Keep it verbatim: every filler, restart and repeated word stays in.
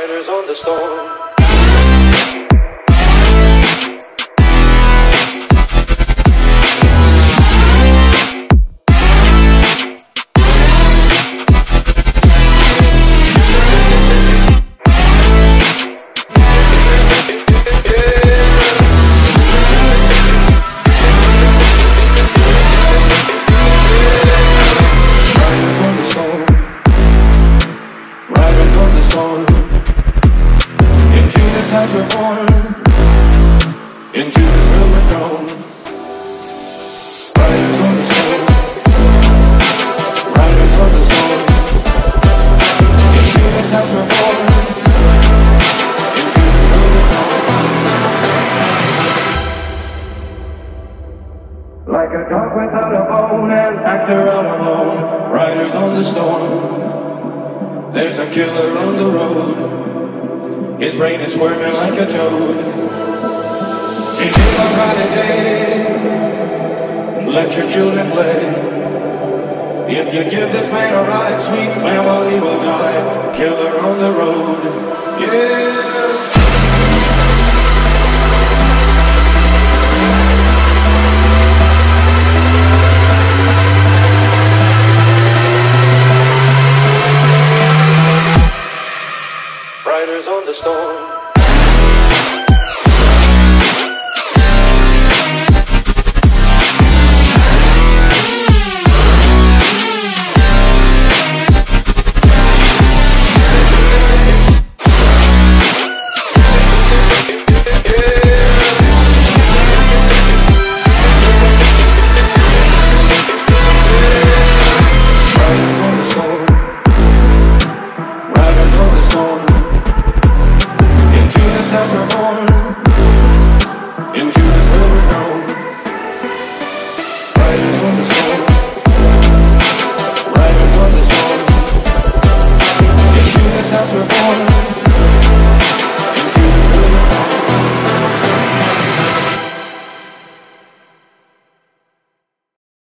Riders on the storm. Into this house we're born, into this world we're thrown. Riders on the storm, riders on the storm. Into this house we're born, into this world we're thrown. Like a dog without a bone, an actor out alone. Riders on the storm. There's a killer on the road. His brain is squirming like a toad. Teach him a holiday. Let your children play. If you give this man a ride, sweet family will die. Killer on the road. Yeah. Riders on the storm.